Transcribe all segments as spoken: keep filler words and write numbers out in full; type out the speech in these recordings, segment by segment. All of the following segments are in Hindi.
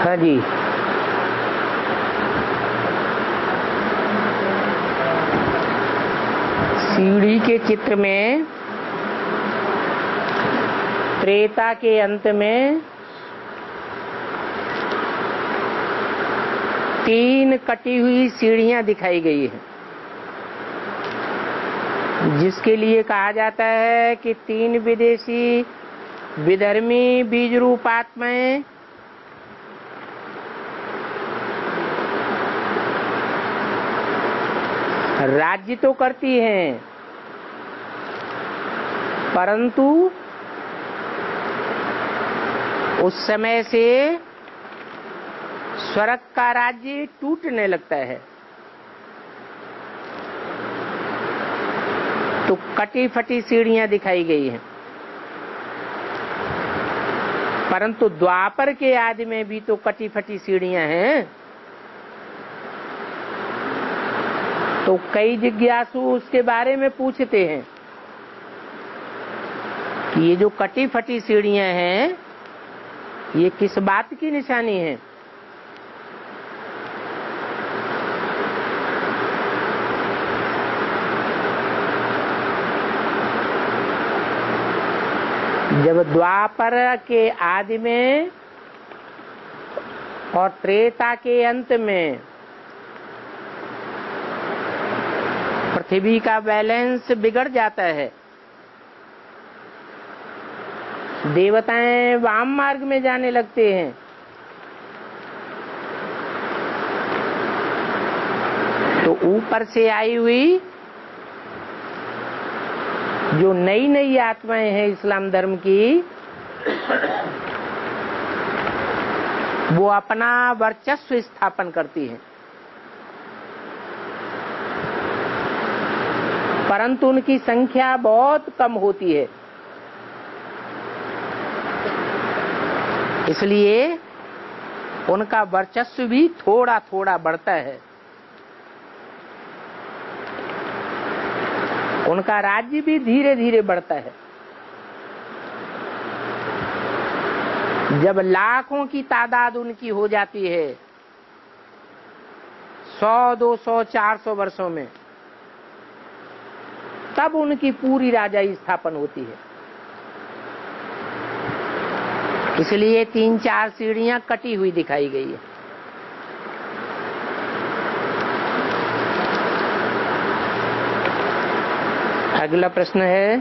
हाँ जी, सीढ़ी के चित्र में त्रेता के अंत में तीन कटी हुई सीढ़ियां दिखाई गई हैं, जिसके लिए कहा जाता है कि तीन विदेशी विधर्मी बीज रूप आत्माएं राज्य तो करती हैं, परंतु उस समय से स्वर्ग का राज्य टूटने लगता है। तो कटी फटी सीढ़ियां दिखाई गई हैं, परंतु द्वापर के आदि में भी तो कटी फटी सीढ़ियां हैं। तो कई जिज्ञासु उसके बारे में पूछते हैं कि ये जो कटी फटी सीढ़ियां हैं, ये किस बात की निशानी है? जब द्वापर के आदि में और त्रेता के अंत में पृथ्वी का बैलेंस बिगड़ जाता है, देवताएं वाम मार्ग में जाने लगते हैं, तो ऊपर से आई हुई जो नई नई आत्माएं हैं इस्लाम धर्म की, वो अपना वर्चस्व स्थापन करती हैं, परंतु उनकी संख्या बहुत कम होती है। इसलिए उनका वर्चस्व भी थोड़ा थोड़ा बढ़ता है, उनका राज्य भी धीरे धीरे बढ़ता है। जब लाखों की तादाद उनकी हो जाती है, सौ दो सौ चार सौ वर्षों में, तब उनकी पूरी राजाई स्थापन होती है। इसलिए तीन चार सीढ़ियां कटी हुई दिखाई गई है। अगला प्रश्न है,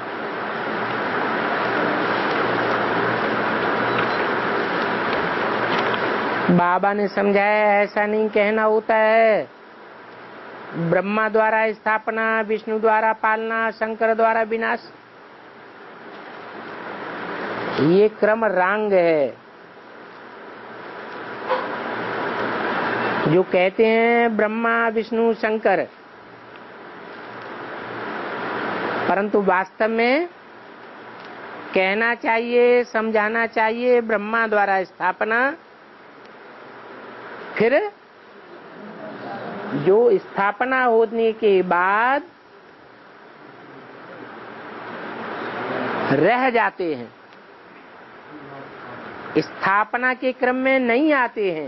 बाबा ने समझाया ऐसा नहीं कहना होता है, ब्रह्मा द्वारा स्थापना, विष्णु द्वारा पालना, शंकर द्वारा विनाश। ये क्रम रांग है। जो कहते हैं ब्रह्मा विष्णु शंकर, परंतु वास्तव में कहना चाहिए, समझाना चाहिए ब्रह्मा द्वारा स्थापना, फिर जो स्थापना होने के बाद रह जाते हैं, स्थापना के क्रम में नहीं आते हैं,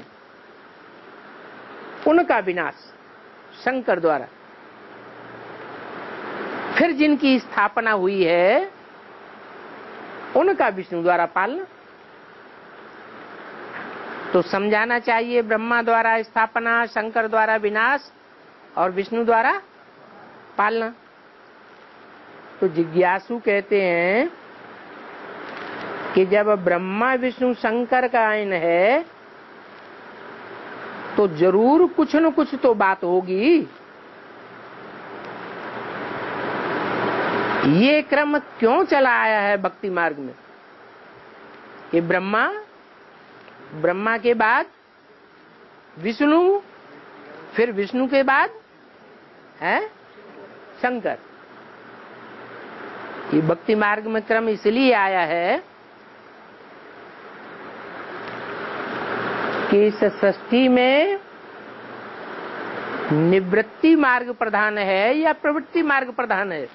उनका विनाश शंकर द्वारा। फिर जिनकी स्थापना हुई है, उनका विष्णु द्वारा पालना। तो समझाना चाहिए ब्रह्मा द्वारा स्थापना, शंकर द्वारा विनाश और विष्णु द्वारा पालना। तो जिज्ञासु कहते हैं कि जब ब्रह्मा विष्णु शंकर का आयन है, तो जरूर कुछ न कुछ तो बात होगी। ये क्रम क्यों चला आया है भक्ति मार्ग में कि ब्रह्मा, ब्रह्मा के बाद विष्णु, फिर विष्णु के बाद है शंकर। ये भक्ति मार्ग में क्रम इसलिए आया है कि इस सृष्टि में निवृत्ति मार्ग प्रधान है या प्रवृत्ति मार्ग प्रधान है।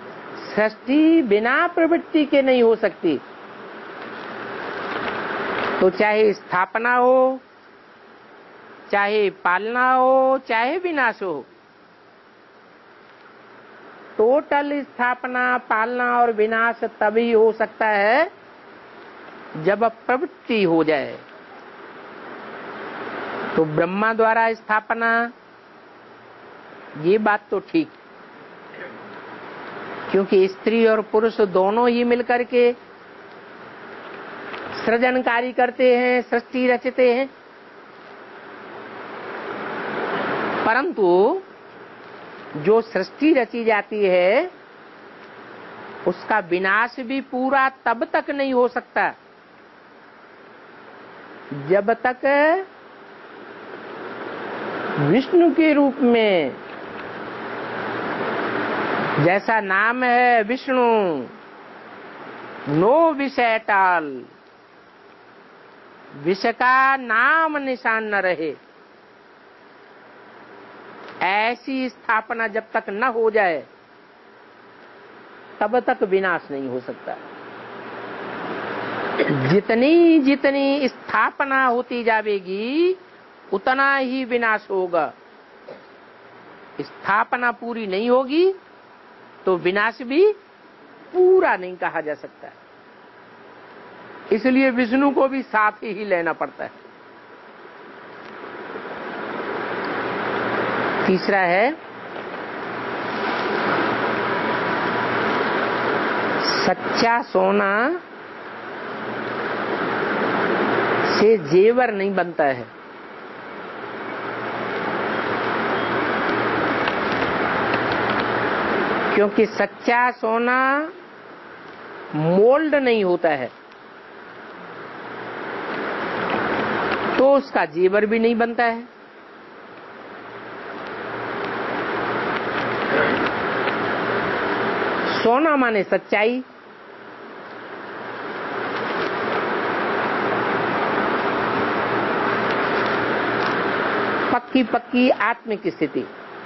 सृष्टि बिना प्रवृत्ति के नहीं हो सकती। तो चाहे स्थापना हो, चाहे पालना हो, चाहे विनाश हो, टोटल स्थापना, पालना और विनाश तभी हो सकता है जब प्रवृत्ति हो जाए। तो ब्रह्मा द्वारा स्थापना, ये बात तो ठीक, क्योंकि स्त्री और पुरुष दोनों ही मिलकर के सृजन कार्य करते हैं, सृष्टि रचते हैं। परंतु जो सृष्टि रची जाती है उसका विनाश भी पूरा तब तक नहीं हो सकता जब तक विष्णु के रूप में, जैसा नाम है विष्णु, नो विष एट ऑल, विष का नाम निशान न रहे, ऐसी स्थापना जब तक न हो जाए तब तक विनाश नहीं हो सकता। जितनी जितनी स्थापना होती जाएगी उतना ही विनाश होगा। स्थापना पूरी नहीं होगी तो विनाश भी पूरा नहीं कहा जा सकता। इसलिए विष्णु को भी साथ ही लेना पड़ता है। तीसरा है सच्चा सोना से जेवर नहीं बनता है। क्योंकि सच्चा सोना मोल्ड नहीं होता है तो उसका जेवर भी नहीं बनता है। सोना माने सच्चाई, पक्की पक्की आत्मिक स्थिति।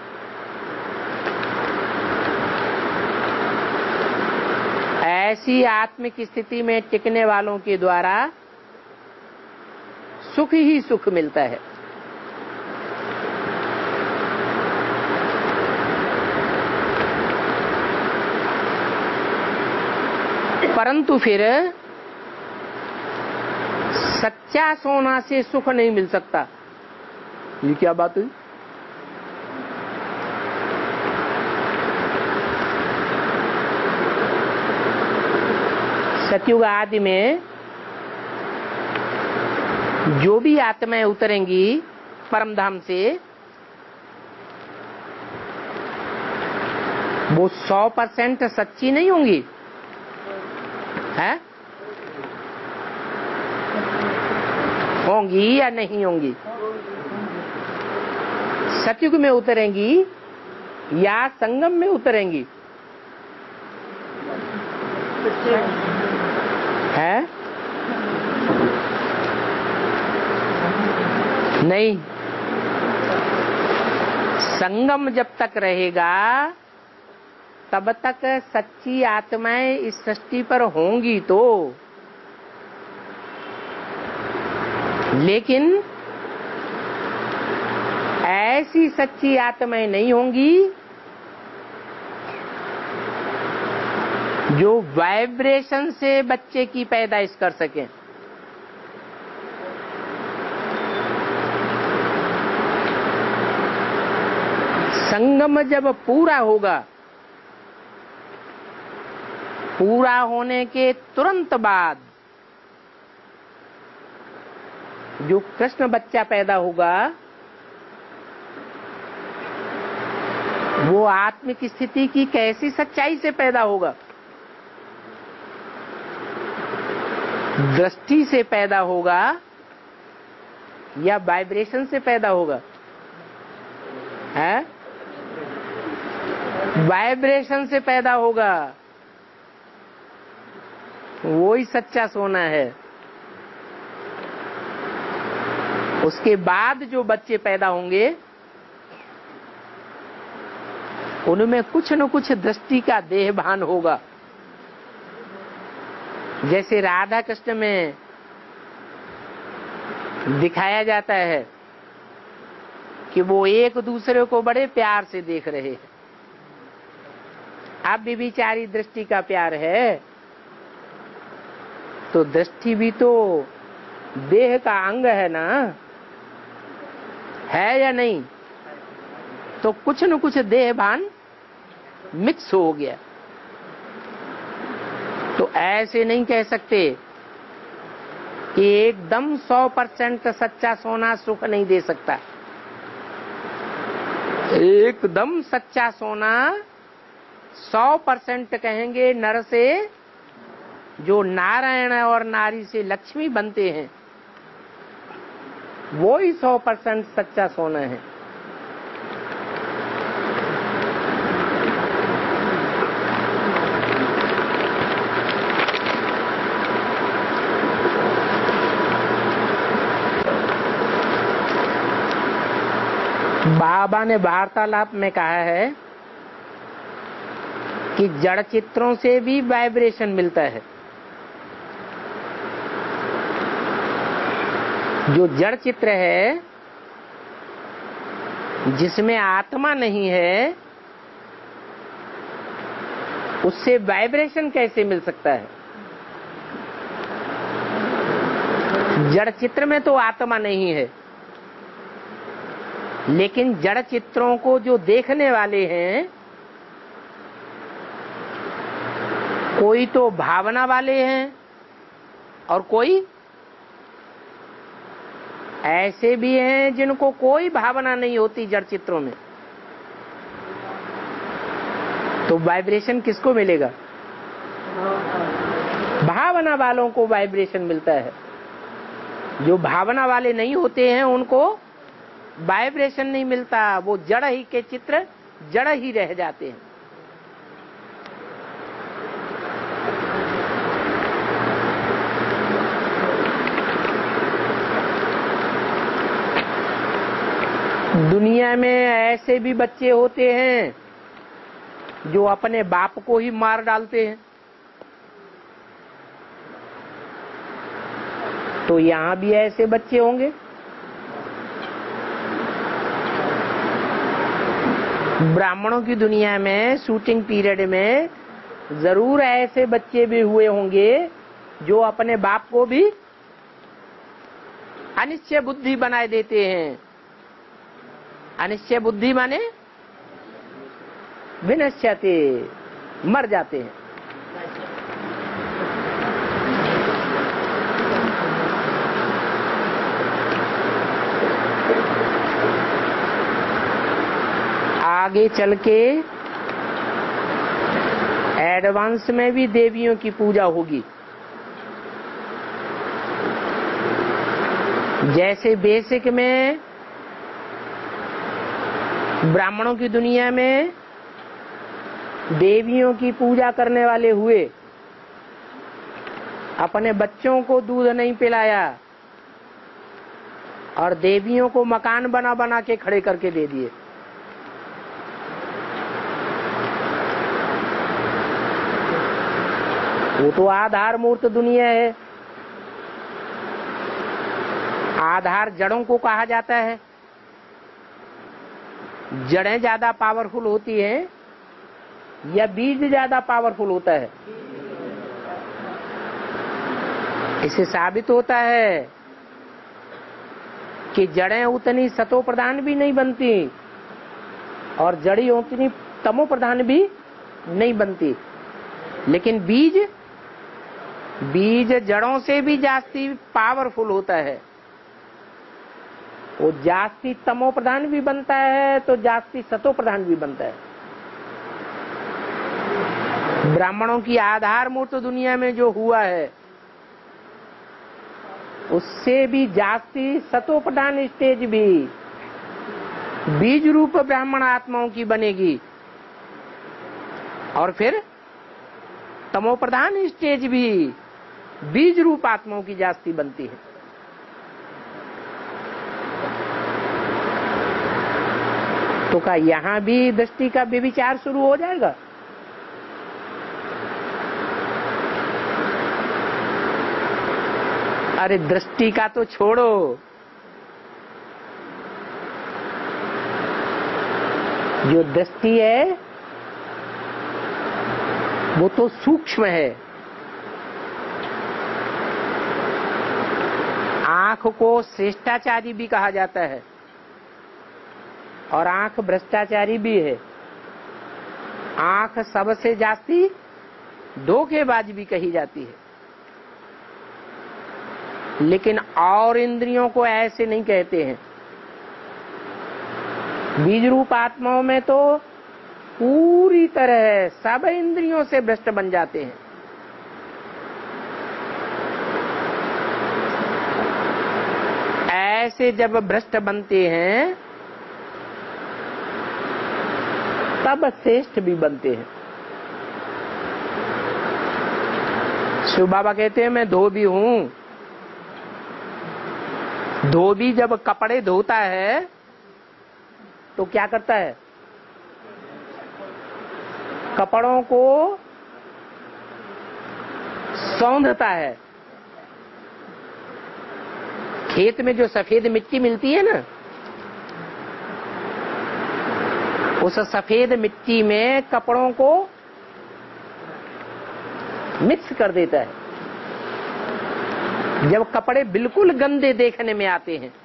ऐसी आत्मिक स्थिति में टिकने वालों के द्वारा सुख ही सुख मिलता है। परंतु फिर सच्चा सोना से सुख नहीं मिल सकता। ये क्या बात हुई? सतयुग आदि में जो भी आत्माएं उतरेंगी परम धाम से, वो सौ परसेंट सच्ची नहीं होंगी, है? होंगी या नहीं होंगी? सतयुग में उतरेंगी या संगम में उतरेंगी? है? नहीं, संगम जब तक रहेगा तब तक सच्ची आत्माएं इस सृष्टि पर होंगी तो, लेकिन ऐसी सच्ची आत्माएं नहीं होंगी जो वाइब्रेशन से बच्चे की पैदाइश कर सकें। संगम जब पूरा होगा, पूरा होने के तुरंत बाद जो कृष्ण बच्चा पैदा होगा वो आत्मिक स्थिति की कैसी सच्चाई से पैदा होगा? दृष्टि से पैदा होगा या वाइब्रेशन से पैदा होगा? है? वाइब्रेशन से पैदा होगा। वो ही सच्चा सोना है। उसके बाद जो बच्चे पैदा होंगे उनमें कुछ न कुछ दृष्टि का देह भान होगा। जैसे राधा कृष्ण में दिखाया जाता है कि वो एक दूसरे को बड़े प्यार से देख रहे हैं। अब व्यभिचारी दृष्टि का प्यार है तो दृष्टि भी तो देह का अंग है ना, है या नहीं? तो कुछ न कुछ देह भान मिक्स हो गया। तो ऐसे नहीं कह सकते कि एकदम सौ परसेंट सच्चा सोना सुख नहीं दे सकता। एकदम सच्चा सोना सौ परसेंट कहेंगे नर से जो नारायण और नारी से लक्ष्मी बनते हैं, वो ही सौ परसेंट सच्चा सोना है। बाबा ने वार्तालाप में कहा है कि जड़ चित्रों से भी वाइब्रेशन मिलता है। जो जड़ चित्र है जिसमें आत्मा नहीं है, उससे वाइब्रेशन कैसे मिल सकता है? जड़ चित्र में तो आत्मा नहीं है, लेकिन जड़ चित्रों को जो देखने वाले हैं, कोई तो भावना वाले हैं और कोई ऐसे भी हैं जिनको कोई भावना नहीं होती जड़ चित्रों में। तो वाइब्रेशन किसको मिलेगा? भावना वालों को वाइब्रेशन मिलता है। जो भावना वाले नहीं होते हैं उनको वाइब्रेशन नहीं मिलता। वो जड़ ही के चित्र जड़ ही रह जाते हैं। दुनिया में ऐसे भी बच्चे होते हैं जो अपने बाप को ही मार डालते हैं। तो यहाँ भी ऐसे बच्चे होंगे। ब्राह्मणों की दुनिया में शूटिंग पीरियड में जरूर ऐसे बच्चे भी हुए होंगे जो अपने बाप को भी अनिश्चय बुद्धि बनाए देते हैं। अनिश्चय बुद्धि माने विनश्यते, मर जाते हैं। आगे चल के एडवांस में भी देवियों की पूजा होगी। जैसे बेसिक में ब्राह्मणों की दुनिया में देवियों की पूजा करने वाले हुए, अपने बच्चों को दूध नहीं पिलाया और देवियों को मकान बना बना के खड़े करके दे दिए। वो तो आधार मूर्त दुनिया है। आधार जड़ों को कहा जाता है। जड़ें ज्यादा पावरफुल होती हैं या बीज ज्यादा पावरफुल होता है? इससे साबित होता है कि जड़ें उतनी सतो प्रधान भी नहीं बनती और जड़ी उतनी तमो प्रधान भी नहीं बनती, लेकिन बीज बीज जड़ों से भी जास्ती पावरफुल होता है। वो जास्ती तमो प्रधान भी बनता है तो जास्ती सतो प्रधान भी बनता है। ब्राह्मणों की आधार मूर्त दुनिया में जो हुआ है उससे भी जास्ती सतो प्रधान स्टेज भी बीज रूप ब्राह्मण आत्माओं की बनेगी और फिर तमो प्रधान स्टेज भी बीज रूप आत्माओं की जास्ती बनती है। तो क्या यहाँ भी दृष्टि का व्यभिचार शुरू हो जाएगा? अरे दृष्टि का तो छोड़ो, जो दृष्टि है वो तो सूक्ष्म है। आंख को श्रेष्ठाचारी भी कहा जाता है और आंख भ्रष्टाचारी भी है। आंख सबसे जास्ती धोखेबाज भी कही जाती है, लेकिन और इंद्रियों को ऐसे नहीं कहते हैं। बीज रूप आत्माओं में तो पूरी तरह सब इंद्रियों से भ्रष्ट बन जाते हैं। ऐसे जब भ्रष्ट बनते हैं तब श्रेष्ठ भी बनते हैं। शिव बाबा कहते हैं मैं धोबी हूं। धोबी जब कपड़े धोता है तो क्या करता है? कपड़ों को सौंधता है। खेत में जो सफेद मिट्टी मिलती है ना, उस सफेद मिट्टी में कपड़ों को मिक्स कर देता है। जब कपड़े बिल्कुल गंदे देखने में आते हैं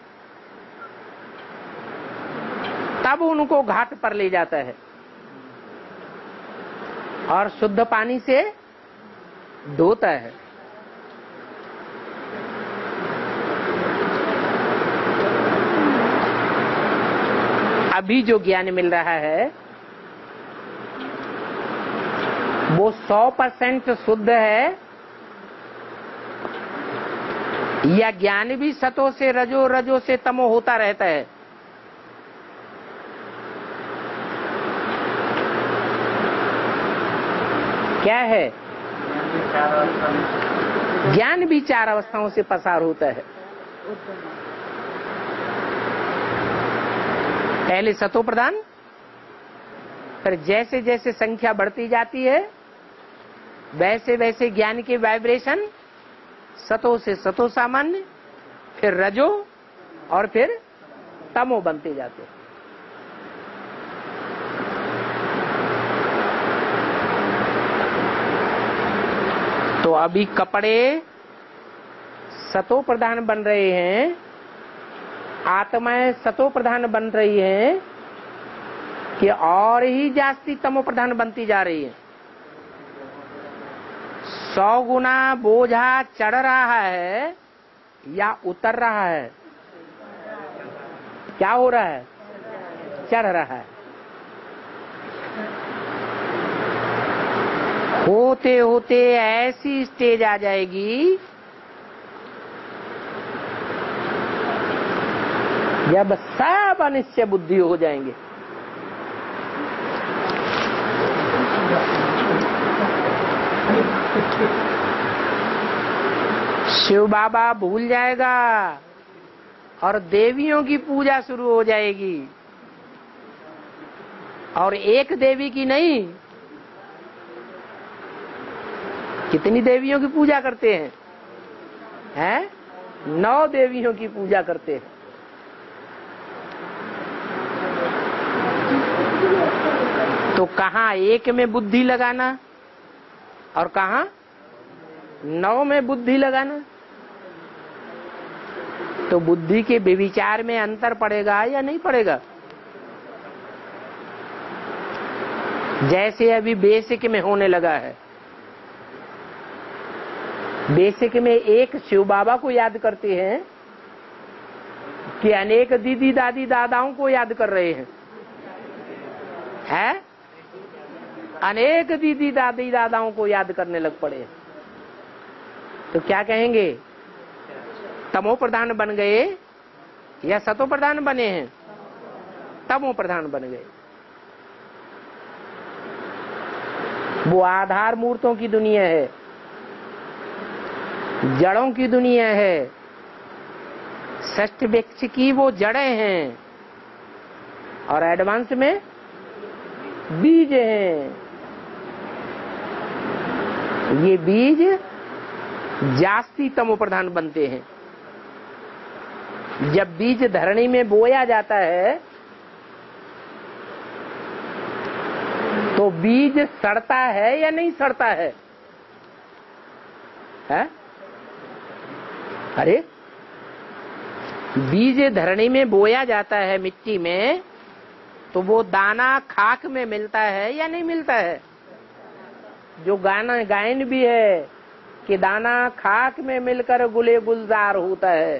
तब उनको घाट पर ले जाता है और शुद्ध पानी से धोता है। अभी जो ज्ञान मिल रहा है वो सौ परसेंट शुद्ध है या ज्ञान भी सतो से रजो, रजो से तमो होता रहता है? क्या है? ज्ञान भी चार अवस्थाओं से पसार होता है। पहले सतो प्रधान, फिर जैसे जैसे संख्या बढ़ती जाती है वैसे वैसे ज्ञान के वाइब्रेशन सतो से सतो सामान्य, फिर रजो और फिर तमो बनते जाते हैं। तो अभी कपड़े सतो प्रधान बन रहे हैं, आत्माएं सतो प्रधान बन रही हैं कि और ही जास्ती तमो प्रधान बनती जा रही है। सौ गुना बोझा चढ़ रहा है या उतर रहा है? क्या हो रहा है? चढ़ रहा है। होते होते ऐसी स्टेज आ जाएगी जब सब अनिश्चय बुद्धि हो जाएंगे। शिव बाबा भूल जाएगा और देवियों की पूजा शुरू हो जाएगी, और एक देवी की नहीं, कितनी देवियों की पूजा करते हैं? हैं? नौ देवियों की पूजा करते हैं। तो कहाँ एक में बुद्धि लगाना और कहाँ नौ में बुद्धि लगाना? तो बुद्धि के विचार में अंतर पड़ेगा या नहीं पड़ेगा? जैसे अभी बेसिक में होने लगा है। बेसिक में एक शिव बाबा को याद करते हैं कि अनेक दीदी दादी दादाओं को याद कर रहे हैं। हैं? अनेक दीदी दादी दादाओं को याद करने लग पड़े। तो क्या कहेंगे? तमो प्रधान बन गए या सतो प्रधान बने हैं? तमो प्रधान बन गए। वो आधार मूर्तों की दुनिया है, जड़ों की दुनिया है। षष्ठ वृक्ष की वो जड़ें हैं और एडवांस में बीज हैं। ये बीज जास्ती तमो प्रधान बनते हैं। जब बीज धरणी में बोया जाता है तो बीज सड़ता है या नहीं सड़ता है? है? अरे बीज धरणी में बोया जाता है मिट्टी में, तो वो दाना खाक में मिलता है या नहीं मिलता है? जो गाना गायन भी है कि दाना खाक में मिलकर गुले गुलजार होता है।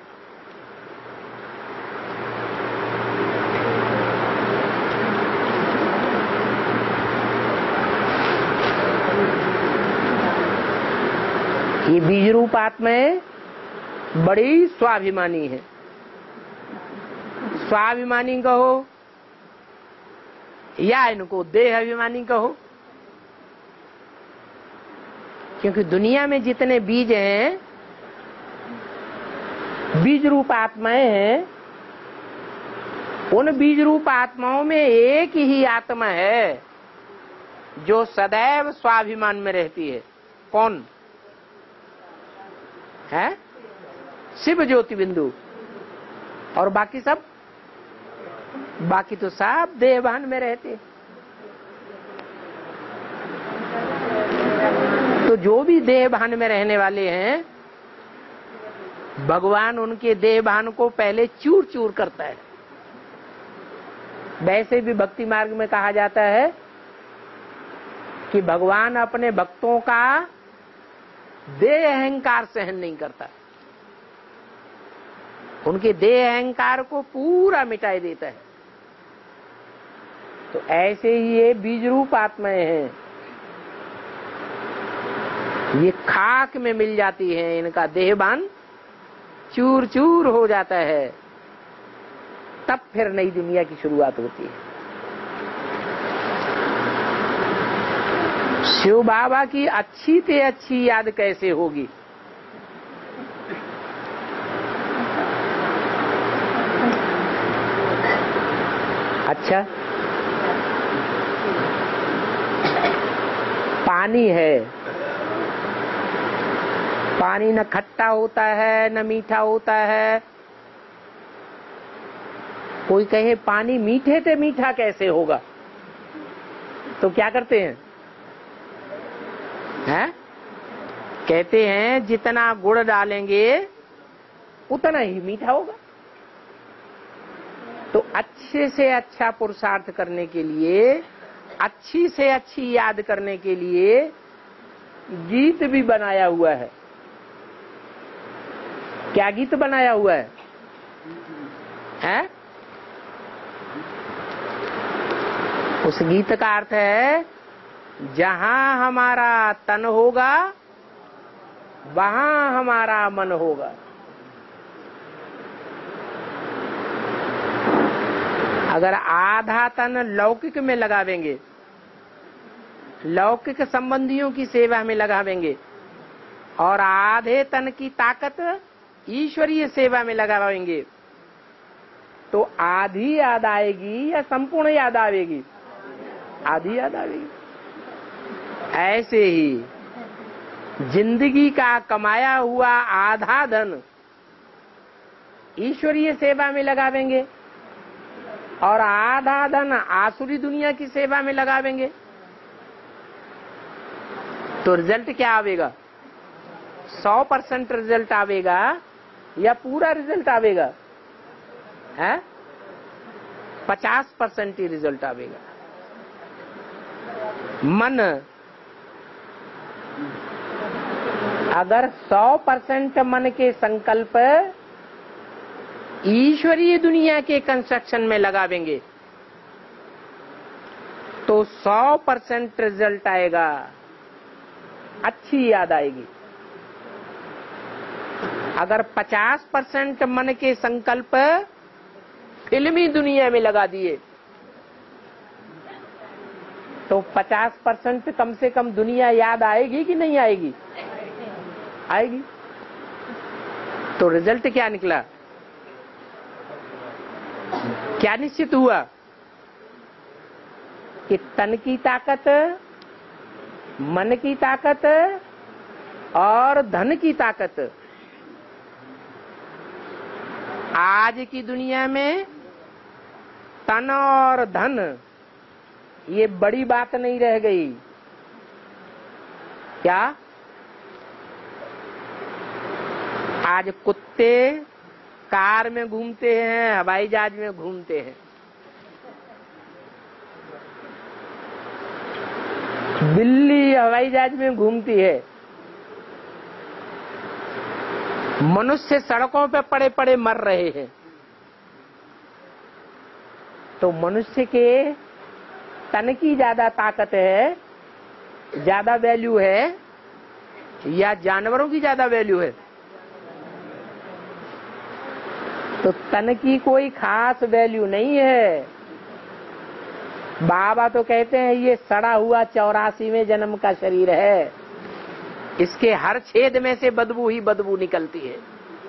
ये बीज रूप आत्माएं बड़ी स्वाभिमानी है। स्वाभिमानी कहो या इनको देह अभिमानी कहो, क्योंकि दुनिया में जितने बीज हैं, बीज रूप आत्माएं हैं, उन बीज रूप आत्माओं में एक ही आत्मा है जो सदैव स्वाभिमान में रहती है। कौन है? शिव ज्योति बिंदु। और बाकी सब, बाकी तो सब देहभान में रहते। तो जो भी देहभान में रहने वाले हैं, भगवान उनके देहभान को पहले चूर चूर करता है। वैसे भी भक्ति मार्ग में कहा जाता है कि भगवान अपने भक्तों का देह अहंकार सहन नहीं करता, उनके देह अहंकार को पूरा मिटाई देता है। तो ऐसे ही ये बीज रूप आत्माएं हैं, ये खाक में मिल जाती है, इनका देहभान चूर चूर हो जाता है, तब फिर नई दुनिया की शुरुआत होती है। शिव बाबा की अच्छी से अच्छी याद कैसे होगी? अच्छा, पानी है, पानी न खट्टा होता है न मीठा होता है। कोई कहे पानी मीठे से मीठा कैसे होगा, तो क्या करते हैं? हैं? कहते हैं जितना गुड़ डालेंगे उतना ही मीठा होगा। तो अच्छे से अच्छा पुरुषार्थ करने के लिए, अच्छी से अच्छी याद करने के लिए गीत भी बनाया हुआ है। क्या गीत बनाया हुआ है? हैं? उस गीत का अर्थ है, जहां हमारा तन होगा वहां हमारा मन होगा। अगर आधा तन लौकिक में लगावेंगे, लौकिक संबंधियों की सेवा में लगावेंगे, और आधे तन की ताकत ईश्वरीय सेवा में लगावेंगे, तो आधी याद आएगी या संपूर्ण याद आएगी? आधी याद आएगी। ऐसे ही जिंदगी का कमाया हुआ आधा धन ईश्वरीय सेवा में लगावेंगे और आधा धन आसुरी दुनिया की सेवा में लगावेंगे, तो रिजल्ट क्या आवेगा? सौ परसेंट रिजल्ट आवेगा या पूरा रिजल्ट आवेगा? है पचास परसेंट ही रिजल्ट आवेगा। मन अगर सौ परसेंट मन के संकल्प ईश्वरीय दुनिया के कंस्ट्रक्शन में लगावेंगे तो सौ परसेंट रिजल्ट आएगा, अच्छी याद आएगी। अगर पचास परसेंट मन के संकल्प फिल्मी दुनिया में लगा दिए तो पचास परसेंट कम से कम दुनिया याद आएगी कि नहीं आएगी? आएगी। तो रिजल्ट क्या निकला? क्या निश्चित हुआ कि तन की ताकत, मन की ताकत और धन की ताकत आज की दुनिया में तन और धन ये बड़ी बात नहीं रह गई। क्या आज कुत्ते कार में घूमते हैं, हवाई जहाज में घूमते हैं, बिल्ली हवाई जहाज में घूमती है, मनुष्य सड़कों पे पड़े पड़े मर रहे हैं। तो मनुष्य के तन की ज्यादा ताकत है, ज्यादा वैल्यू है, या जानवरों की ज्यादा वैल्यू है? तो तन की कोई खास वैल्यू नहीं है। बाबा तो कहते हैं ये सड़ा हुआ चौरासीवें जन्म का शरीर है, इसके हर छेद में से बदबू ही बदबू निकलती है।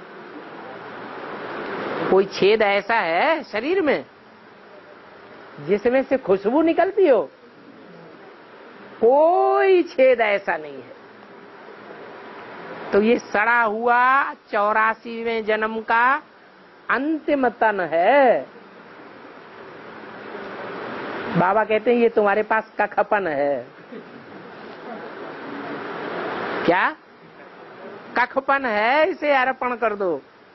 कोई छेद ऐसा है शरीर में जिसमें से खुशबू निकलती हो? कोई छेद ऐसा नहीं है। तो ये सड़ा हुआ चौरासीवें जन्म का अंतिम तन है। बाबा कहते हैं ये तुम्हारे पास कखपन है। क्या कखपन है? इसे अर्पण कर दो।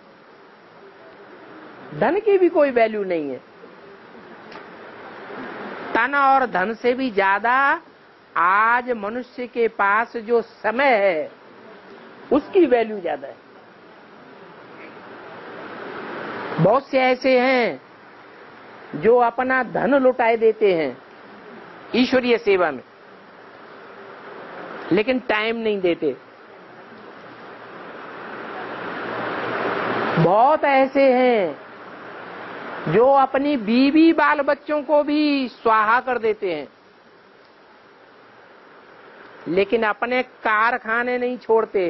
धन की भी कोई वैल्यू नहीं है। तन और धन से भी ज्यादा आज मनुष्य के पास जो समय है उसकी वैल्यू ज्यादा है। बहुत से ऐसे हैं जो अपना धन लुटाए देते हैं ईश्वरीय सेवा में, लेकिन टाइम नहीं देते। बहुत ऐसे हैं जो अपनी बीवी बाल बच्चों को भी स्वाहा कर देते हैं, लेकिन अपने कारखाने नहीं छोड़ते,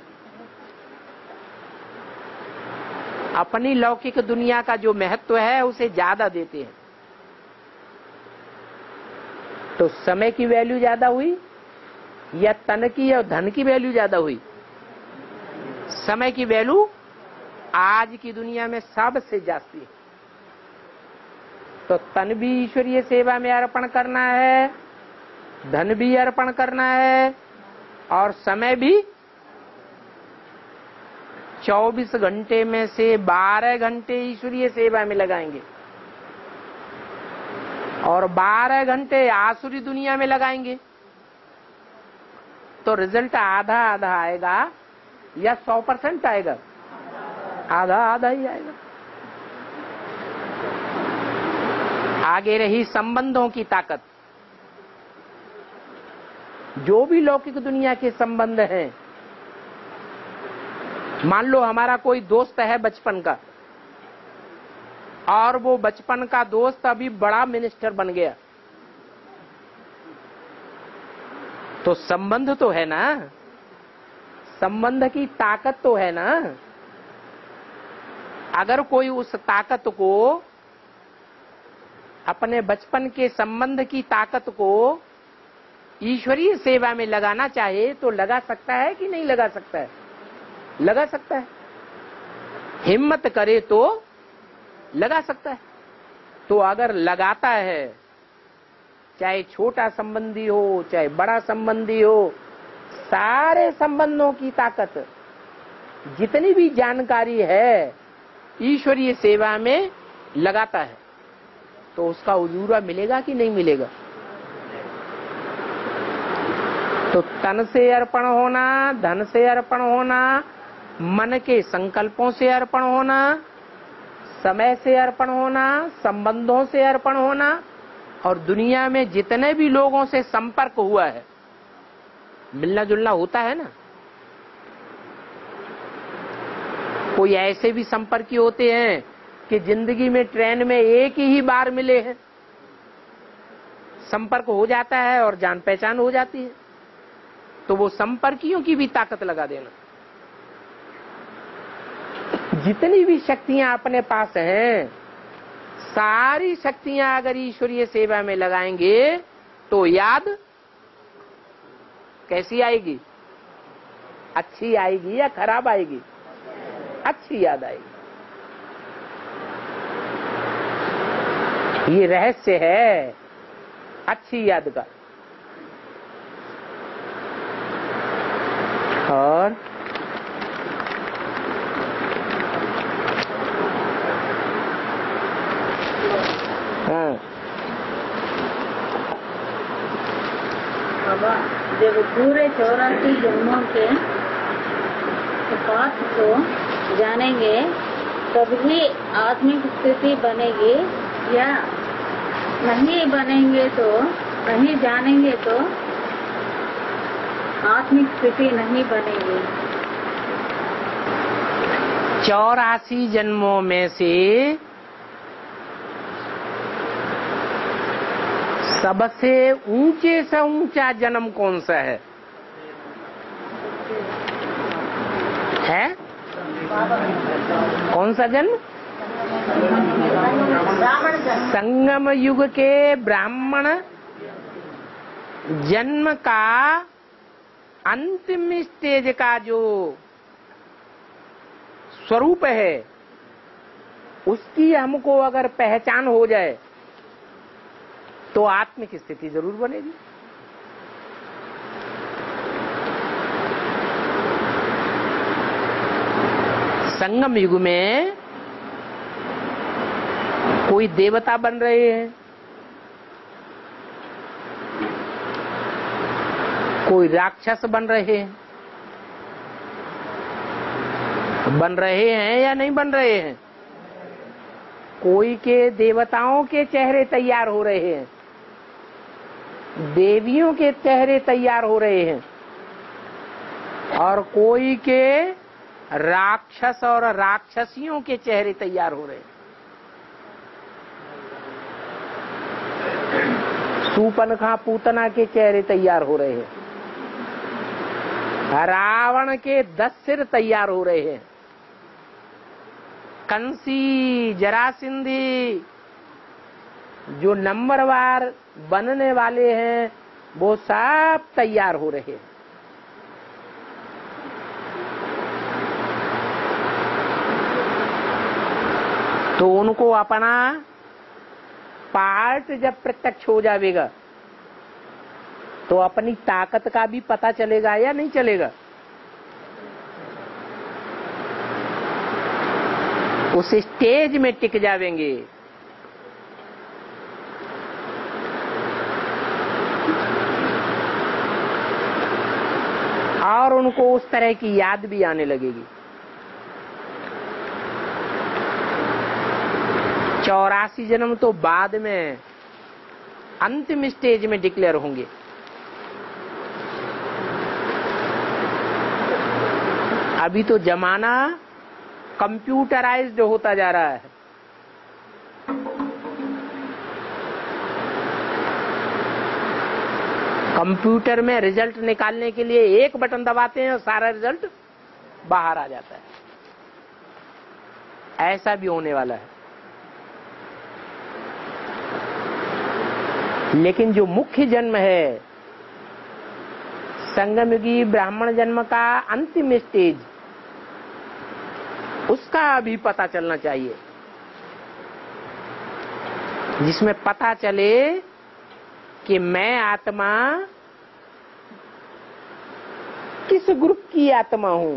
अपनी लौकिक दुनिया का जो महत्व है उसे ज्यादा देते हैं। तो समय की वैल्यू ज्यादा हुई या तन की और धन की वैल्यू ज्यादा हुई? समय की वैल्यू आज की दुनिया में सबसे जास्ती है। तो तन भी ईश्वरीय सेवा में अर्पण करना है, धन भी अर्पण करना है, और समय भी चौबीस घंटे में से बारह घंटे ईश्वरीय सेवा में लगाएंगे और बारह घंटे आसुरी दुनिया में लगाएंगे। तो रिजल्ट आधा आधा आएगा या सौ परसेंट आएगा? आधा आधा ही आएगा। आगे रही संबंधों की ताकत। जो भी लौकिक दुनिया के संबंध हैं, मान लो हमारा कोई दोस्त है बचपन का, और वो बचपन का दोस्त अभी बड़ा मिनिस्टर बन गया, तो संबंध तो है ना, संबंध की ताकत तो है ना। अगर कोई उस ताकत को, अपने बचपन के संबंध की ताकत को ईश्वरीय सेवा में लगाना चाहे तो लगा सकता है कि नहीं लगा सकता है? लगा सकता है। हिम्मत करे तो लगा सकता है। तो अगर लगाता है, चाहे छोटा संबंधी हो चाहे बड़ा संबंधी हो, सारे संबंधों की ताकत, जितनी भी जानकारी है ईश्वरीय सेवा में लगाता है, तो उसका उजूरा मिलेगा कि नहीं मिलेगा? तो तन से अर्पण होना, धन से अर्पण होना, मन के संकल्पों से अर्पण होना, समय से अर्पण होना, संबंधों से अर्पण होना, और दुनिया में जितने भी लोगों से संपर्क हुआ है, मिलना जुलना होता है ना। कोई ऐसे भी संपर्की होते हैं कि जिंदगी में ट्रेन में एक ही बार मिले हैं, संपर्क हो जाता है और जान पहचान हो जाती है। तो वो संपर्कियों की भी ताकत लगा देना। जितनी भी शक्तियां अपने पास हैं, सारी शक्तियां अगर ईश्वरीय सेवा में लगाएंगे तो याद कैसी आएगी? अच्छी आएगी या खराब आएगी? अच्छी याद आएगी। ये रहस्य है, अच्छी याद कर। और हाँ, बाबा जब पूरे चौरासी जन्मों के पाठ को जानेंगे तभी आत्मिक स्थिति बनेगी, या नहीं बनेंगे तो नहीं जानेंगे तो आत्मिक स्थिति नहीं बनेगी। चौरासी जन्मों में से सबसे ऊंचे से ऊंचा जन्म कौन सा है? है कौन सा जन्म? संगम युग के ब्राह्मण जन्म का अंतिम स्टेज का जो स्वरूप है, उसकी हमको अगर पहचान हो जाए तो आत्मिक स्थिति जरूर बनेगी। संगम युग में कोई देवता बन रहे हैं, कोई राक्षस बन रहे हैं, बन रहे हैं या नहीं बन रहे हैं? कोई के देवताओं के चेहरे तैयार हो रहे हैं, देवियों के चेहरे तैयार हो रहे हैं, और कोई के राक्षस और राक्षसियों के चेहरे तैयार हो रहे हैं। सूपनखा पूतना के चेहरे तैयार हो रहे हैं, रावण के दस सिर तैयार हो रहे हैं, कंसी जरासिंधी जो नंबरवार बनने वाले हैं वो सब तैयार हो रहे हैं। तो उनको अपना पार्ट जब प्रत्यक्ष हो जाएगा तो अपनी ताकत का भी पता चलेगा या नहीं चलेगा? उस स्टेज में टिक जावेंगे। और उनको उस तरह की याद भी आने लगेगी। चौरासी जन्म तो बाद में अंतिम स्टेज में डिक्लेयर होंगे। अभी तो जमाना कंप्यूटराइज्ड होता जा रहा है। कंप्यूटर में रिजल्ट निकालने के लिए एक बटन दबाते हैं और सारा रिजल्ट बाहर आ जाता है। ऐसा भी होने वाला है। लेकिन जो मुख्य जन्म है, संगमयुगी ब्राह्मण जन्म का अंतिम स्टेज, उसका भी पता चलना चाहिए, जिसमें पता चले कि मैं आत्मा किस ग्रुप की आत्मा हूं।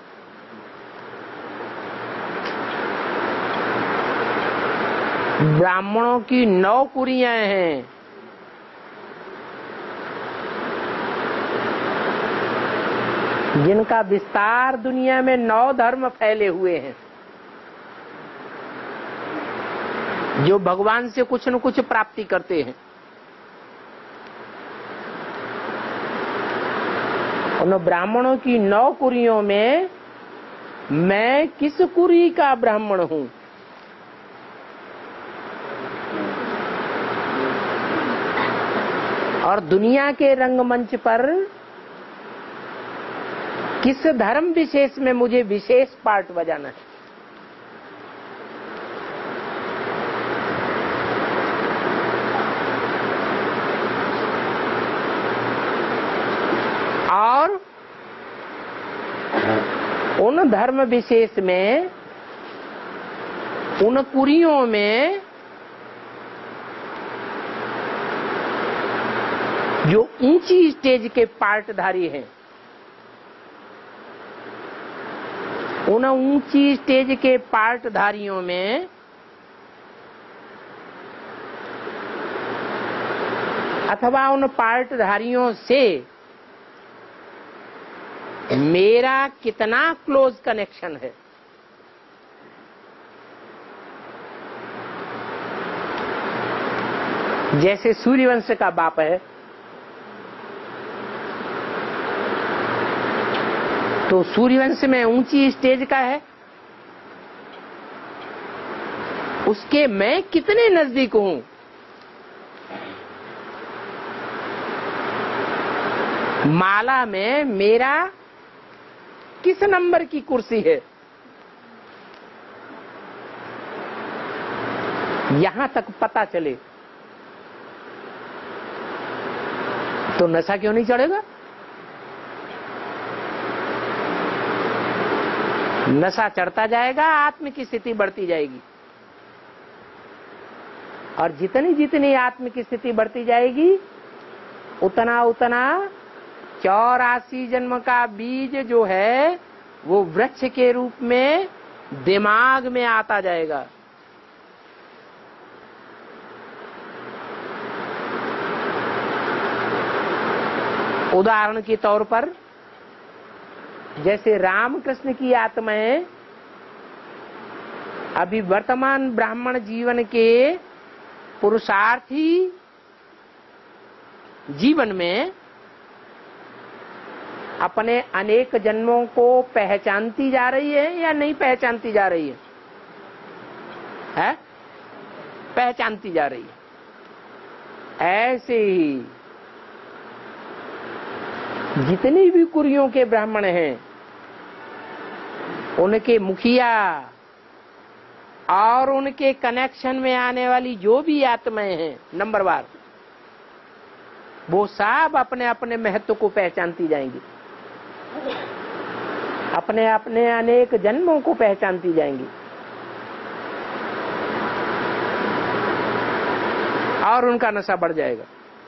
ब्राह्मणों की नौ कुरियां हैं, जिनका विस्तार दुनिया में नौ धर्म फैले हुए हैं, जो भगवान से कुछ न कुछ प्राप्ति करते हैं। उन ब्राह्मणों की नौ कुरियों में मैं किस कुरी का ब्राह्मण हूं? और दुनिया के रंगमंच पर किस धर्म विशेष में मुझे विशेष पार्ट बजाना है? और उन धर्म विशेष में, उन कुरियों में जो ऊंची स्टेज के पार्टधारी हैं, उन ऊंची स्टेज के पार्टधारियों में अथवा उन पार्टधारियों से मेरा कितना क्लोज कनेक्शन है। जैसे सूर्यवंश का बाप है, तो सूर्यवंश में ऊंची स्टेज का है, उसके मैं कितने नजदीक हूं। माला में मेरा किस नंबर की कुर्सी है, यहां तक पता चले तो नशा क्यों नहीं चढ़ेगा। नशा चढ़ता जाएगा, आत्म की स्थिति बढ़ती जाएगी, और जितनी जितनी आत्म की स्थिति बढ़ती जाएगी उतना उतना चौरासी जन्म का बीज जो है वो वृक्ष के रूप में दिमाग में आता जाएगा। उदाहरण के तौर पर जैसे रामकृष्ण की आत्माएं अभी वर्तमान ब्राह्मण जीवन के पुरुषार्थी जीवन में अपने अनेक जन्मों को पहचानती जा रही है या नहीं पहचानती जा रही है, है? पहचानती जा रही है। ऐसे ही जितनी भी कुरियों के ब्राह्मण हैं, उनके मुखिया और उनके कनेक्शन में आने वाली जो भी आत्माएं हैं नंबरवार, वो सब अपने अपने महत्व को पहचानती जाएंगी, अपने अपने अनेक जन्मों को पहचानती जाएंगी, और उनका नशा बढ़ जाएगा।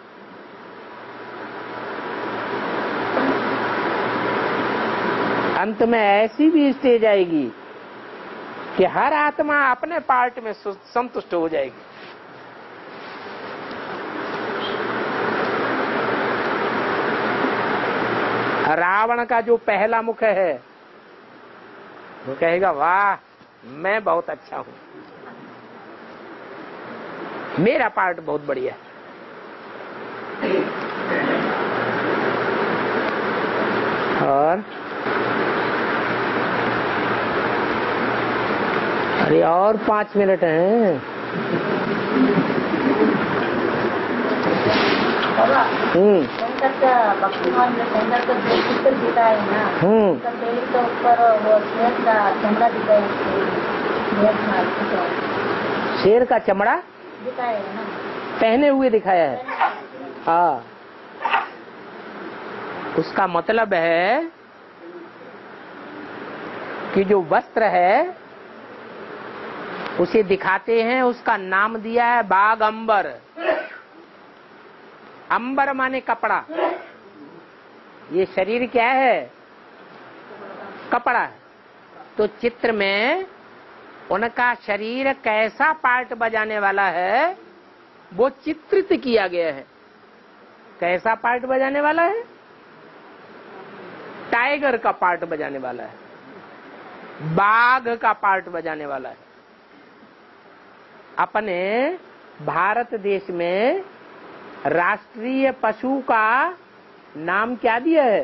अंत में ऐसी भी स्टेज आएगी कि हर आत्मा अपने पार्ट में संतुष्ट हो जाएगी। रावण का जो पहला मुख है वो कहेगा वाह मैं बहुत अच्छा हूं, मेरा पार्ट बहुत बढ़िया है। और अरे और पांच मिनट हैं। हम्म भक्तिमान में सेंटर का जो चित्र दिखा है ना, उसका पेड़ के ऊपर वो शेर का चमड़ा दिखा है, शेर का चमड़ा दिखाया है ना, पहने हुए दिखाया है। हाँ, उसका मतलब है कि जो वस्त्र है उसे दिखाते हैं, उसका नाम दिया है बाग अंबर। अंबर माने कपड़ा, ये शरीर क्या है, कपड़ा है। तो चित्र में उनका शरीर कैसा पार्ट बजाने वाला है वो चित्रित किया गया है। कैसा पार्ट बजाने वाला है, टाइगर का पार्ट बजाने वाला है, बाघ का पार्ट बजाने वाला है। अपने भारत देश में राष्ट्रीय पशु का नाम क्या दिया है,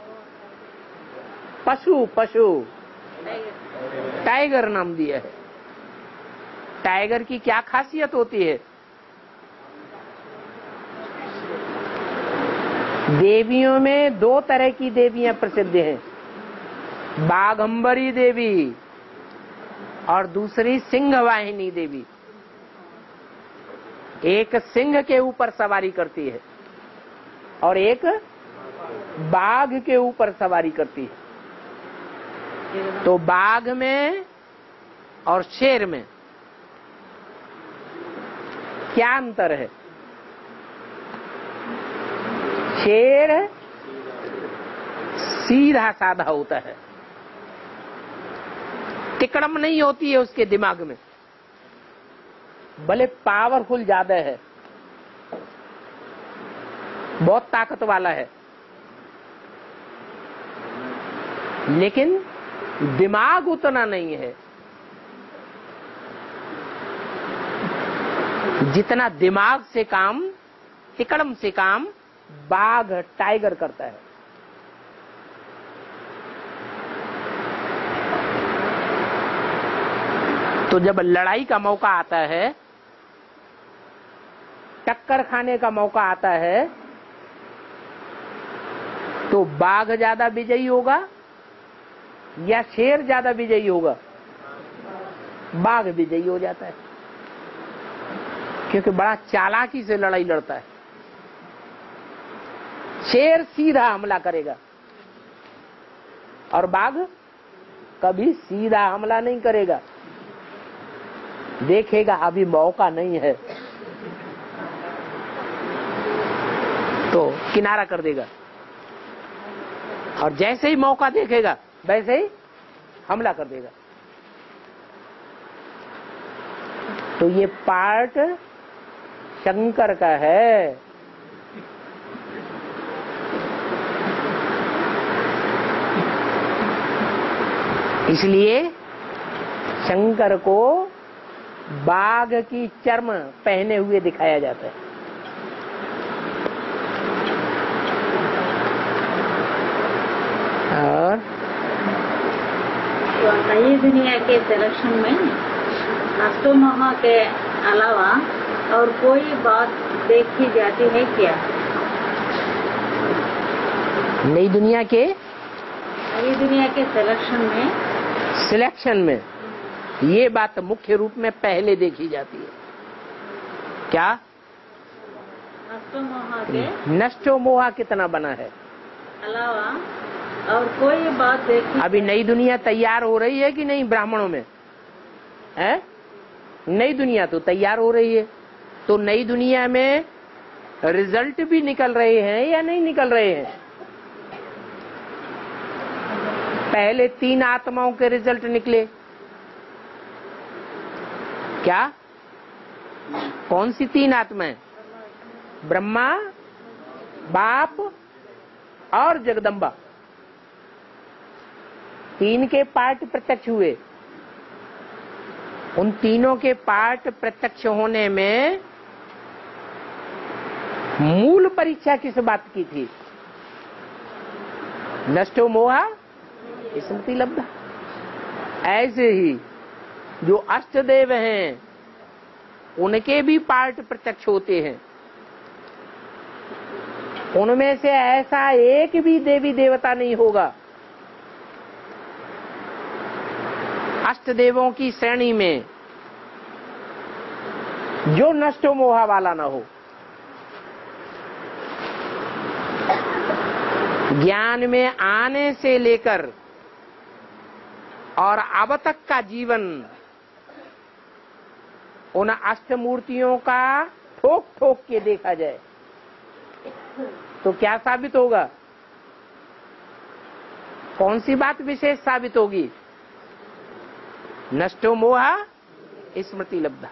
पशु पशु टाइगर नाम दिया है। टाइगर की क्या खासियत होती है, देवियों में दो तरह की देवियां प्रसिद्ध हैं, बाघंबरी देवी और दूसरी सिंह वाहिनी देवी। एक सिंह के ऊपर सवारी करती है और एक बाघ के ऊपर सवारी करती है। तो बाघ में और शेर में क्या अंतर है? शेर सीधा साधा होता है, तिकड़म नहीं होती है उसके दिमाग में, भले पावरफुल ज्यादा है, बहुत ताकत वाला है, लेकिन दिमाग उतना नहीं है जितना दिमाग से काम, तिकड़म से काम बाघ टाइगर करता है। तो जब लड़ाई का मौका आता है, टक्कर खाने का मौका आता है, तो बाघ ज्यादा विजयी होगा या शेर ज्यादा विजयी होगा? बाघ विजयी हो जाता है, क्योंकि बड़ा चालाकी से लड़ाई लड़ता है। शेर सीधा हमला करेगा और बाघ कभी सीधा हमला नहीं करेगा, देखेगा अभी मौका नहीं है तो किनारा कर देगा, और जैसे ही मौका देखेगा वैसे ही हमला कर देगा। तो ये पार्ट शंकर का है। इसलिए शंकर को बाघ की चर्म पहने हुए दिखाया जाता है। और तो नई दुनिया के सिलेक्शन में अष्टमहा के अलावा और कोई बात देखी जाती है क्या? नई दुनिया के नई दुनिया के सिलेक्शन में सिलेक्शन में ये बात मुख्य रूप में पहले देखी जाती है। क्या? नष्टोमोहा के नष्टो मोहा कितना बना है अलावा और कोई बात देखी? अभी नई दुनिया तैयार हो रही है कि नहीं ब्राह्मणों में? है नई दुनिया तो तैयार हो रही है। तो नई दुनिया में रिजल्ट भी निकल रहे हैं या नहीं निकल रहे हैं? पहले तीन आत्माओं के रिजल्ट निकले। क्या? कौन सी तीन आत्माएं? ब्रह्मा, बाप और जगदम्बा। तीन के पार्ट प्रत्यक्ष हुए। उन तीनों के पार्ट प्रत्यक्ष होने में मूल परीक्षा किस बात की थी? नष्टो मोहा स्मृति लब्धा। ऐसे ही जो अष्टदेव हैं उनके भी पार्ट प्रत्यक्ष होते हैं। उनमें से ऐसा एक भी देवी देवता नहीं होगा अष्टदेवों की श्रेणी में जो नष्टो मोहा वाला ना हो। ज्ञान में आने से लेकर और अब तक का जीवन उन अष्टमूर्तियों का ठोक ठोक के देखा जाए तो क्या साबित होगा? कौन सी बात विशेष साबित होगी? नष्टो मोहा स्मृति लब्धा।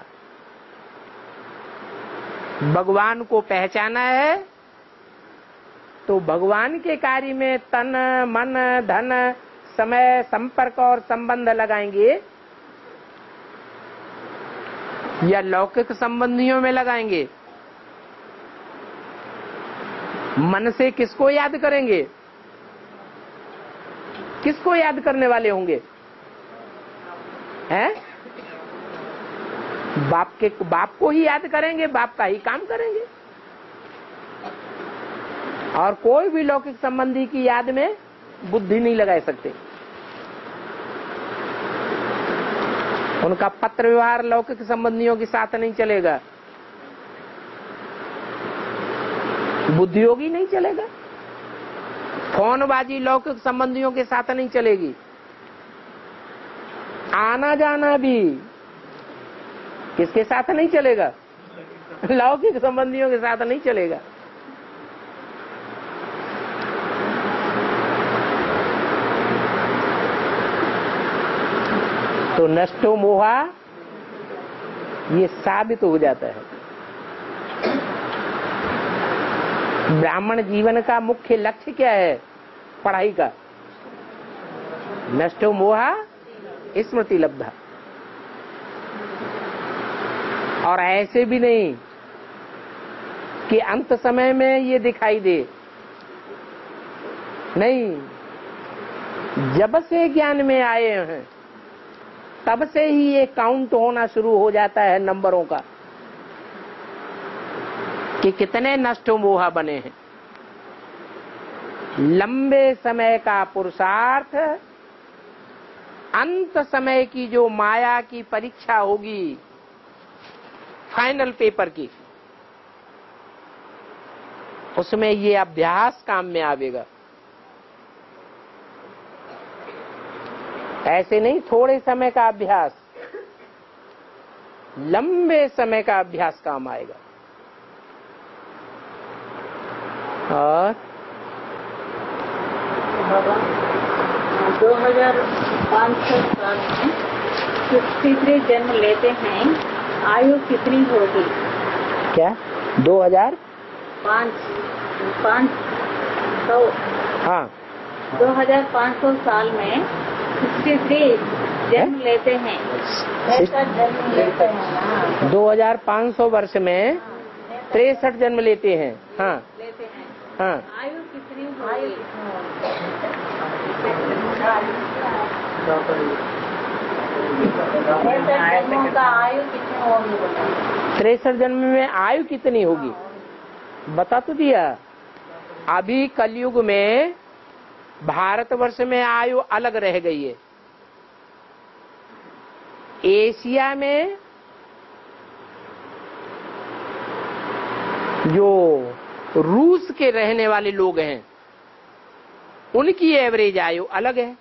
भगवान को पहचाना है तो भगवान के कार्य में तन, मन, धन, समय, संपर्क और संबंध लगाएंगे या लौकिक संबंधियों में लगाएंगे? मन से किसको याद करेंगे? किसको याद करने वाले होंगे? हैं? बाप के बाप को ही याद करेंगे, बाप का ही काम करेंगे और कोई भी लौकिक संबंधी की याद में बुद्धि नहीं लगा सकते। उनका पत्र व्यवहार लौकिक संबंधियों के साथ नहीं चलेगा, बुद्धियोगी नहीं चलेगा। फोनबाजी लौकिक संबंधियों के साथ नहीं चलेगी। आना जाना भी किसके साथ नहीं चलेगा? लौकिक संबंधियों के साथ नहीं चलेगा। तो नष्टो मोहा ये साबित हो जाता है। ब्राह्मण जीवन का मुख्य लक्ष्य क्या है पढ़ाई का? नष्टो मोहा स्मृति लब्धा। और ऐसे भी नहीं कि अंत समय में ये दिखाई दे, नहीं, जब से ज्ञान में आए हैं तब से ही ये काउंट होना शुरू हो जाता है नंबरों का कि कितने नष्टो मोहा बने हैं। लंबे समय का पुरुषार्थ अंत समय की जो माया की परीक्षा होगी फाइनल पेपर की, उसमें ये अभ्यास काम में आवेगा। ऐसे नहीं थोड़े समय का अभ्यास, लंबे समय का अभ्यास काम आएगा। और दो हजार पाँच सौ साल में तीसरे जन्म लेते हैं, आयु कितनी होगी? क्या? दो हजार पाँच पाँच सौ हाँ दो हजार पाँच सौ साल में तिरसठ जन्म लेते हैं। जन्म लेते हैं दो हजार पाँच सौ वर्ष में तिरसठ जन्म लेते हैं। हाँ लेते हैं। हाँ। आयु कितनी होगी? का आयु कितनी होगी? तिरसठ जन्म में आयु कितनी होगी बता तो दिया। अभी कलयुग में भारतवर्ष में आयु अलग रह गई है। एशिया में जो रूस के रहने वाले लोग हैं उनकी एवरेज आयु अलग है।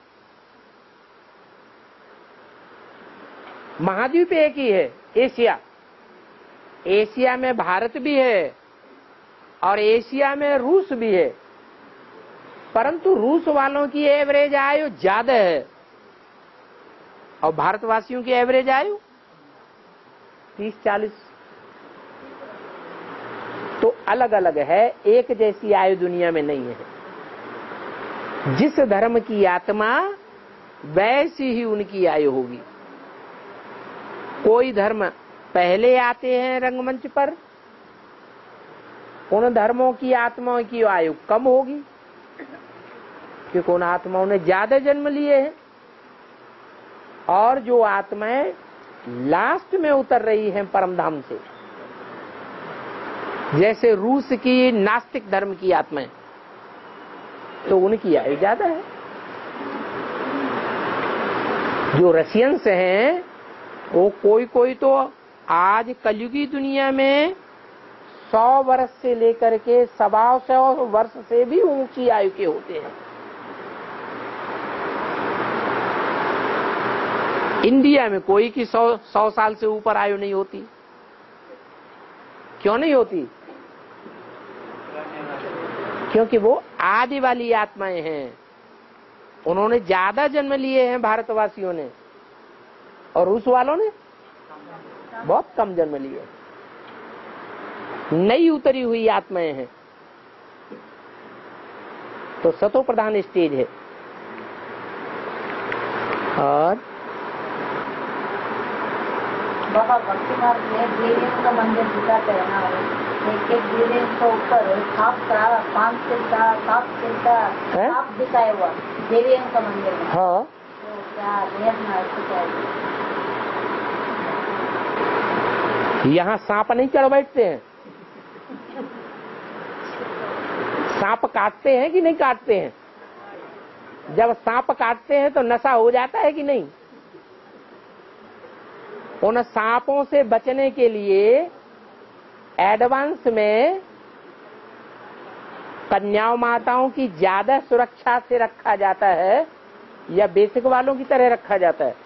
महाद्वीप एक ही है एशिया। एशिया में भारत भी है और एशिया में रूस भी है, परंतु रूस वालों की एवरेज आयु ज्यादा है और भारतवासियों की एवरेज आयु तीस चालीस। तो अलग अलग है, एक जैसी आयु दुनिया में नहीं है। जिस धर्म की आत्मा वैसी ही उनकी आयु होगी। कोई धर्म पहले आते हैं रंगमंच पर, उन धर्मों की आत्माओं की आयु कम होगी क्योंकि उन आत्माओं ने ज्यादा जन्म लिए हैं। और जो आत्माएं लास्ट में उतर रही हैं परम धाम से, जैसे रूस की नास्तिक धर्म की आत्माएं, तो उनकी आयु ज्यादा है। जो रशियंस हैं वो कोई कोई तो आज कलयुगी दुनिया में सौ वर्ष से लेकर के सवा सौ वर्ष से भी ऊंची आयु के होते हैं। इंडिया में कोई की सौ सौ साल से ऊपर आयु नहीं होती। क्यों नहीं होती? क्योंकि वो आदि वाली आत्माएं हैं। उन्होंने ज्यादा जन्म लिए हैं भारतवासियों ने, और रूस वालों ने बहुत कम जन्म लिए। नई उतरी हुई आत्माएं हैं। तो सतो प्रधान स्टेज है। और बाबा भक्ति मार्ग में देवियों का मंदिर दिखाते हैं ना, एक एक देवियों के ऊपर सांप का पांच चिलका सांप चिलका सांप दिखाया हुआ देवियों का मंदिर में। हाँ तो क्या देखना है? यहाँ सांप नहीं चढ़ बैठते हैं। सांप काटते हैं कि नहीं काटते हैं? जब सांप काटते हैं तो नशा हो जाता है कि नहीं? उन सांपों से बचने के लिए एडवांस में कन्याओं माताओं की ज्यादा सुरक्षा से रखा जाता है या बेसिक वालों की तरह रखा जाता है?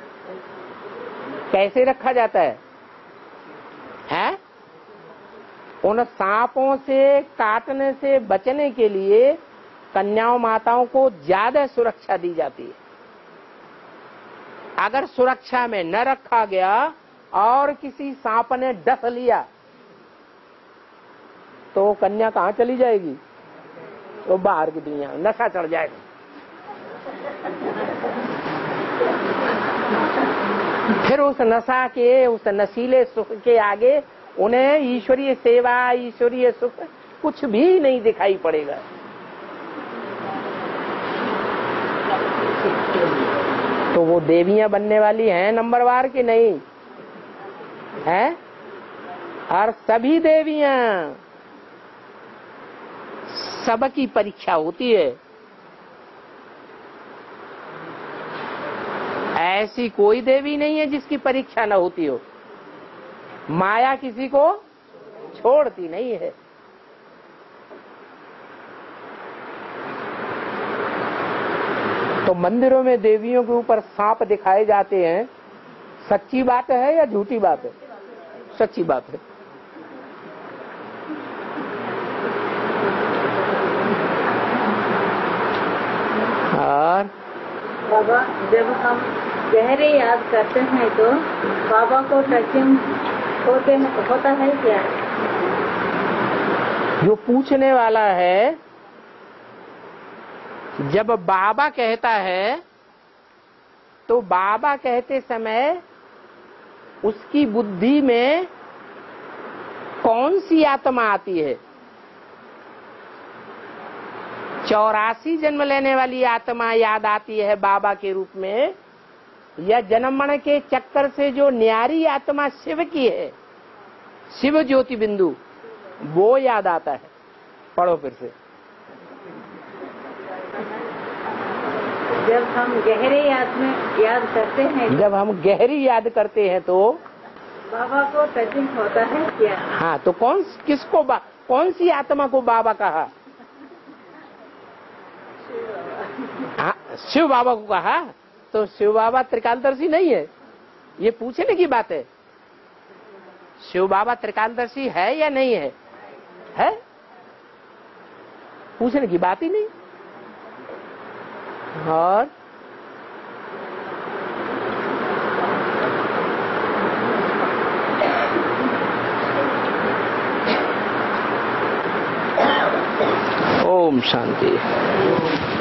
कैसे रखा जाता है? है? उन सांपों से काटने से बचने के लिए कन्याओं माताओं को ज्यादा सुरक्षा दी जाती है। अगर सुरक्षा में न रखा गया और किसी सांप ने डस लिया तो कन्या कहाँ चली जाएगी? तो बाहर की दुनिया में नशा चढ़ जाएगा। फिर उस नशा के, उस नशीले सुख के आगे उन्हें ईश्वरीय सेवा, ईश्वरीय सुख कुछ भी नहीं दिखाई पड़ेगा। तो वो देवियां बनने वाली हैं नंबरवार की नहीं है? और सभी देवियां, सबकी परीक्षा होती है। ऐसी कोई देवी नहीं है जिसकी परीक्षा न होती हो। माया किसी को छोड़ती नहीं है। तो मंदिरों में देवियों के ऊपर सांप दिखाए जाते हैं, सच्ची बात है या झूठी बात है? सच्ची बात है। और बाबा, जब हम गहरे याद करते हैं तो बाबा को टचिंग होते होता है क्या? जो पूछने वाला है, जब बाबा कहता है तो बाबा कहते समय उसकी बुद्धि में कौन सी आत्मा आती है? चौरासी जन्म लेने वाली आत्मा याद आती है बाबा के रूप में, या जन्म मरण के चक्कर से जो न्यारी आत्मा शिव की है, शिव ज्योति बिंदु, वो याद आता है? पढ़ो फिर से। जब हम गहरे याद में याद करते हैं जब हम गहरी याद करते हैं तो बाबा को टचिंग होता है क्या? हाँ, तो कौन किसको बा, कौन सी आत्मा को बाबा कहा? हाँ, शिव बाबा को कहा। तो शिव बाबा त्रिकालदर्शी नहीं है, ये पूछने की बात है। शिव बाबा त्रिकालदर्शी है या नहीं है? है, पूछने की बात ही नहीं। और ओम शांति।